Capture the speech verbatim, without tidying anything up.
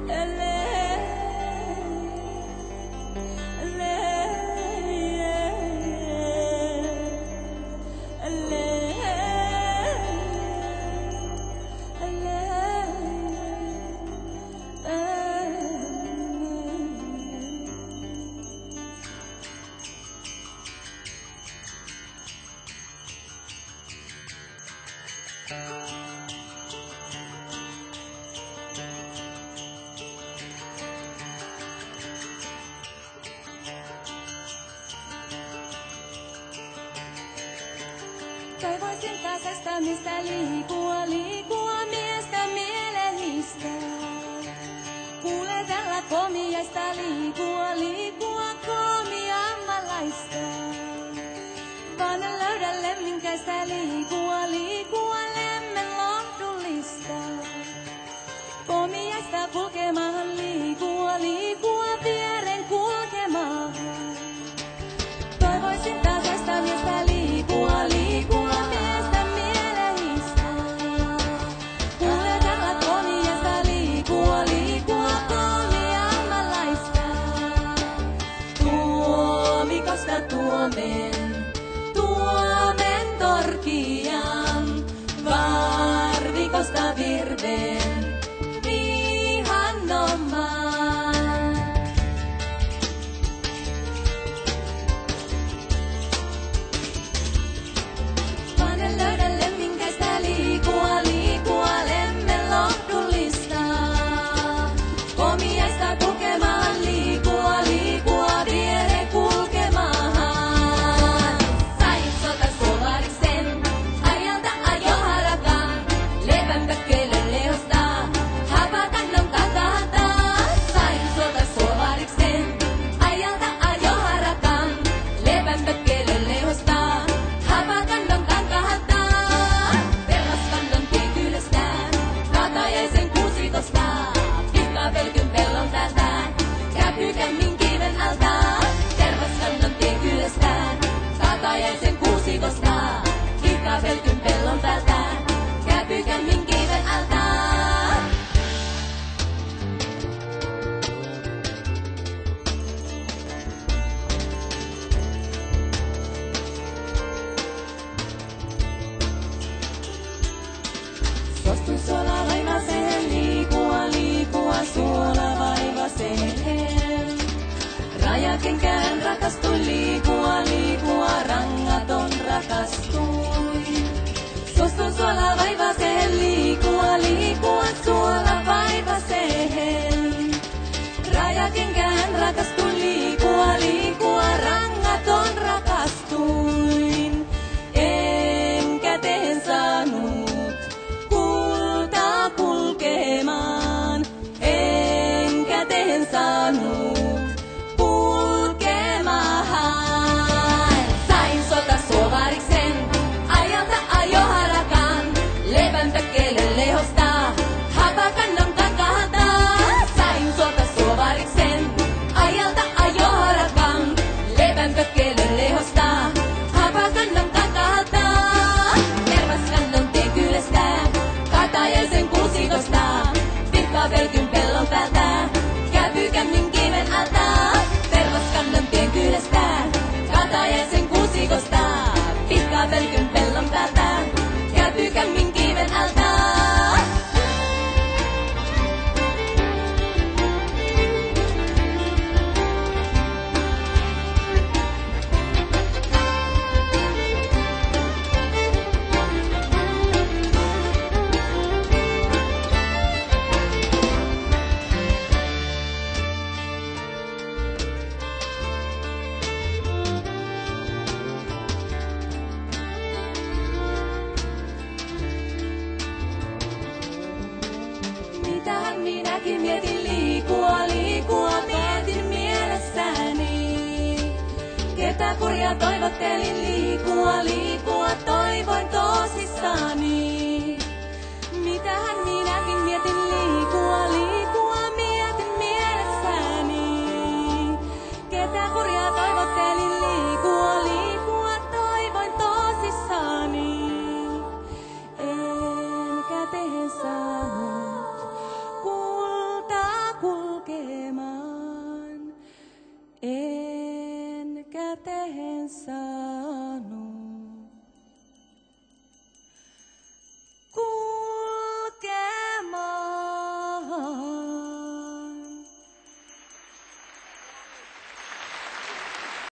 Toivoisin tasasta, mistä liikua, liikua miestä mielellistä. Kuljetella komiasta, liikua, liikua komiammalaista. Vaan en löydä lemminkäistä, liikua, liikua lemmen lohdullista. Komiasta kulkemaan, liikua, liikua vieren kulkemaan. Toivoisin tasasta, miestä liikua, liikua. Tuomen, tuomen torkian, varvikosta virven, vihannomaan. Vaan en löydä lemminkäistä, liikua, liikua lemmen lohdullista. Komiaista kulkemaan, liikua, liikua vieren kulkemaan. Pelkyn pellon päältä, Käpykämmin kiven alta. Suostun suola vaivaseen, liikua, liikua suola vaivaseen. Rajakenkään rakastuin, liikua, liikua rangaton rakastuin. Suostun suola vaivaseen, liikua, liikua suola vaivaseen. Rajakenkään rakastuin, liikua, liikua rangaton rakastuin. Enkä teen saanut kultaa kulkemaan, enkä teen saanut Pelkyn pellon päältä, Käpykämmin kiven alta. Tervaskannon tien kylästä, Katajaisen kuusikosta. Pitkä pelkyn pellon päältä, Käpykämmin kiven alta. Mitähän minäkin mietin, liikua, liikua mietin mielessäni. Ketä kurjaa toivottelin, liikua, liikua toivoin tosissani. Mitähän minäkin mietin, liikua.